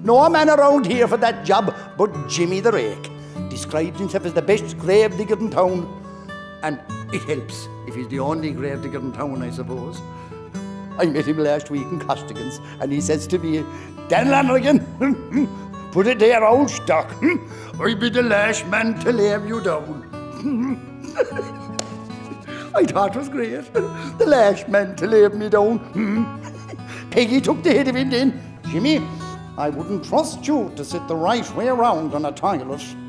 No man around here for that job but Jimmy the Rake. Describes himself as the best grave digger in town. And it helps if he's the only grave digger in town, I suppose. I met him last week in Costigan's, and he says to me, Dan Lanrigan, put it there, old stock. I'll be the last man to lay you down. I thought it was great. The last man to lay me down. Peggy took the head of him then. Jimmy, I wouldn't trust you to sit the right way around on a toilet.